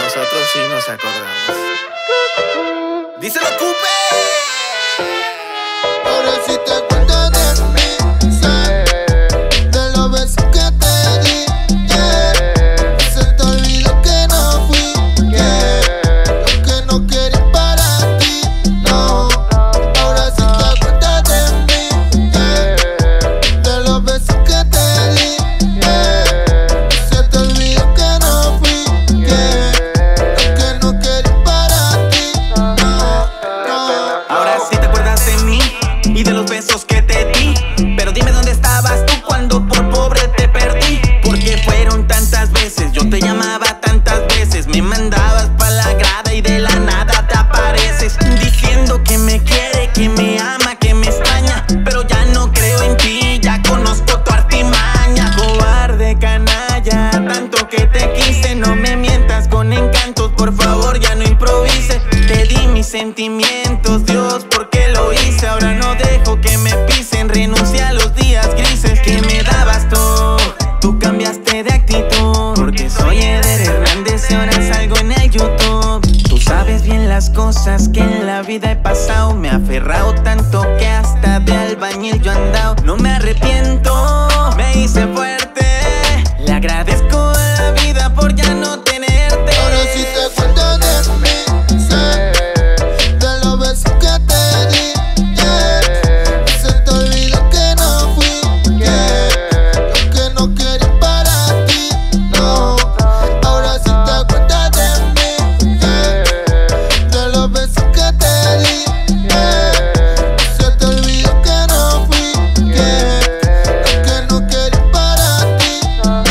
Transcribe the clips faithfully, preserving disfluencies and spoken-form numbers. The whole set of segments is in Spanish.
nosotros sí nos acordamos. ¡Díselo, Cupe! Ahora sí te acuerdas de mí, sé de los besos que te di, yeah. Se te olvidó que no fui, yeah. Lo que no quería para ti, no. Ahora sí te acuerdas de mí, yeah. De los besos que te di, yeah. Se te olvidó que no fui, yeah. Lo que no quería para ti, no, no. Ahora sí te acuerdas de mí y de los besos que te di, pero dime dónde estabas tú cuando por pobre te perdí. Porque fueron tantas veces, yo te llamaba tantas veces, me mandabas pa' la grada y de la nada te apareces, diciendo que me quiere, que me ama, que me extraña, pero ya no creo en ti, ya conozco tu artimaña. Cobarde canalla, tanto que te quise, no me mientas con encantos, por favor ya no improvises. Te di mis sentimientos, Dios, ¿por qué lo hice? Ahora no dejo que me pisen, renuncié a los días grises que me dabas tú. Tú cambiaste de actitud, porque soy Eder Hernández y ahora salgo en el YouTube. Tú sabes bien las cosas que en la vida he pasado, me he aferrado tanto que hasta de albañil yo he andado. No me arrepiento, me hice fuerte, le agradezco a la vida por ya no tenerte. Ahora sí te acuerdas de mí, sé de los besos que te di, yeah. Se te olvidó que no fui, yeah. Lo que no quería para ti, no. Ahora sí te acuerdas de mí, yeah. De los besos que te di, yeah. Se te olvidó que no fui, yeah. Lo que no quería para ti, no,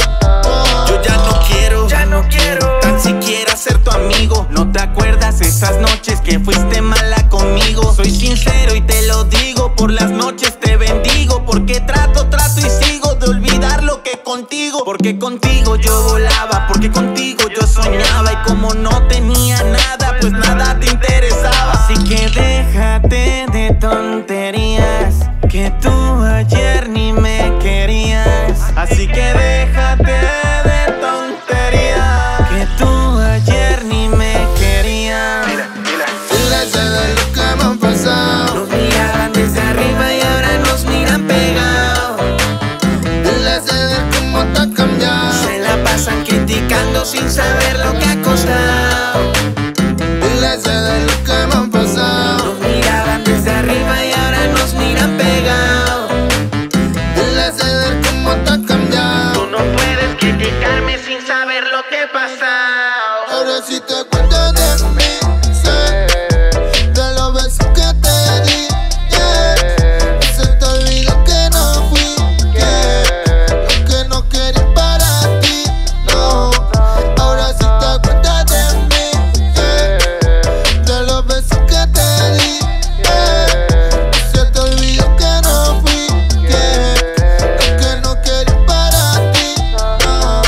no. Yo ya no quiero, ya no quiero tan siquiera ser tu amigo. ¿No te acuerdas esas noches que fuiste mala conmigo? Soy sincero y te lo digo, por las noches te bendigo, porque trato, trato y sigo de olvidar lo que contigo. Porque contigo yo volaba, porque contigo yo soñaba, y como no tenía nada, pues nada te interesaba. Así que déjate de tonterías, que tú ayer ni me querías. Así que déjate de tonterías, que tú ayer ni me querías. Diles de lo que me han pasado, Nos miraban desde arriba y ahora nos miran pegados. diles de cómo te has cambiado, Se la pasan criticando sin saber lo que ha costado. diles de lo que me han pasado, Nos miraban desde arriba y ahora nos miran pegados. diles de cómo te has cambiado. Tú no puedes criticarme sin saber lo que ha pasado. Ahora sí te acuerdas de mí, sé de los besos que te di, yeah. Se te olvidó que no fui, yeah. Lo que no quería para ti, no. Ahora sí te acuerdas de mí, yeah. De los besos que te di, yeah. Se te olvidó que no fui, yeah. Lo que no quería para ti, no,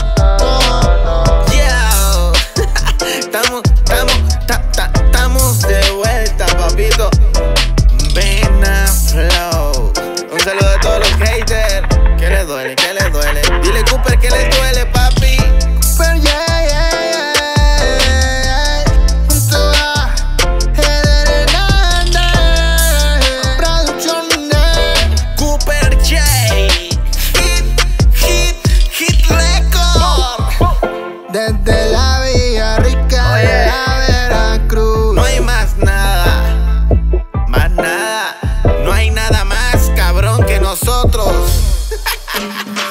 no, no. Yeah. Estamos, estamos, ta, ta, estamos de vuelta, papito. Ven a Flow. Un saludo a todos los haters. ¿Qué les duele? ¿Qué les duele? Dile, Cooper, ¿qué les duele, papi? Pero yeah, yeah, yeah. Junto a Eder Hernández, producción de Cooper J. Hit, hit, hit record. desde la Villa Rica Oye. de la Veracruz. No hay más nada, más nada. No hay nada más cabrón que nosotros.